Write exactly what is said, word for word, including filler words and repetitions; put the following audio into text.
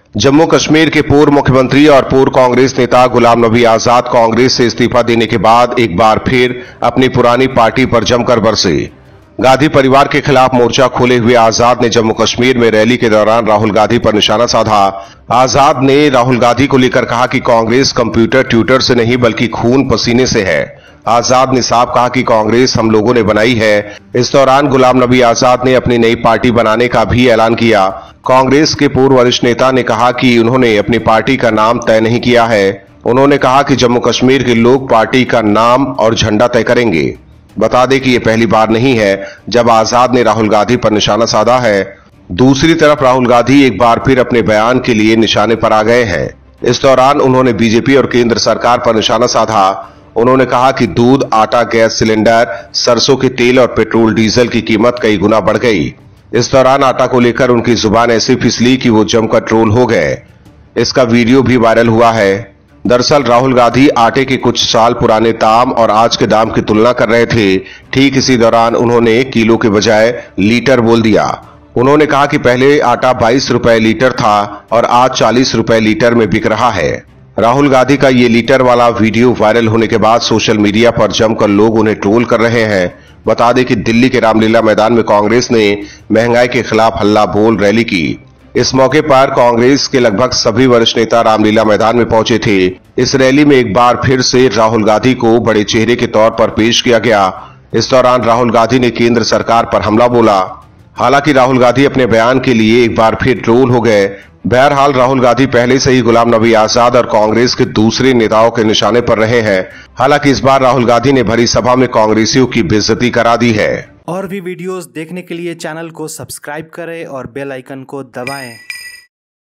जम्मू कश्मीर के पूर्व मुख्यमंत्री और पूर्व कांग्रेस नेता गुलाम नबी आजाद कांग्रेस से इस्तीफा देने के बाद एक बार फिर अपनी पुरानी पार्टी पर जमकर बरसे। गांधी परिवार के खिलाफ मोर्चा खोले हुए आजाद ने जम्मू कश्मीर में रैली के दौरान राहुल गांधी पर निशाना साधा। आजाद ने राहुल गांधी को लेकर कहा कि कांग्रेस कंप्यूटर ट्यूटर से नहीं बल्कि खून पसीने से है। आजाद ने साफ कहा कि कांग्रेस हम लोगों ने बनाई है। इस दौरान गुलाम नबी आजाद ने अपनी नई पार्टी बनाने का भी ऐलान किया। कांग्रेस के पूर्व वरिष्ठ नेता ने कहा कि उन्होंने अपनी पार्टी का नाम तय नहीं किया है। उन्होंने कहा कि जम्मू कश्मीर के लोग पार्टी का नाम और झंडा तय करेंगे। बता दें कि यह पहली बार नहीं है जब आजाद ने राहुल गांधी पर निशाना साधा है। दूसरी तरफ राहुल गांधी एक बार फिर अपने बयान के लिए निशाने पर आ गए हैं। इस दौरान उन्होंने बीजेपी और केंद्र सरकार पर निशाना साधा। उन्होंने कहा कि दूध, आटा, गैस सिलेंडर, सरसों के तेल और पेट्रोल डीजल की कीमत कई गुना बढ़ गई। इस दौरान आटा को लेकर उनकी जुबान ऐसी फिसली कि वो जमकर ट्रोल हो गए। इसका वीडियो भी वायरल हुआ है। दरअसल राहुल गांधी आटे के कुछ साल पुराने दाम और आज के दाम की तुलना कर रहे थे। ठीक इसी दौरान उन्होंने किलो के बजाय लीटर बोल दिया। उन्होंने कहा कि पहले आटा बाईस रुपए लीटर था और आज चालीस रुपए लीटर में बिक रहा है। राहुल गांधी का ये लीटर वाला वीडियो वायरल होने के बाद सोशल मीडिया पर जमकर लोग उन्हें ट्रोल कर रहे हैं। बता दें कि दिल्ली के रामलीला मैदान में कांग्रेस ने महंगाई के खिलाफ हल्ला बोल रैली की। इस मौके पर कांग्रेस के लगभग सभी वरिष्ठ नेता रामलीला मैदान में पहुंचे थे। इस रैली में एक बार फिर से राहुल गांधी को बड़े चेहरे के तौर पर पेश किया गया। इस दौरान राहुल गांधी ने केंद्र सरकार पर हमला बोला। हालांकि राहुल गांधी अपने बयान के लिए एक बार फिर ट्रोल हो गए। बहरहाल राहुल गांधी पहले से ही गुलाम नबी आजाद और कांग्रेस के दूसरे नेताओं के निशाने पर रहे हैं। हालांकि इस बार राहुल गांधी ने भरी सभा में कांग्रेसियों की बेइज्जती करा दी है। और भी वीडियोस देखने के लिए चैनल को सब्सक्राइब करें और बेल आइकन को दबाएं।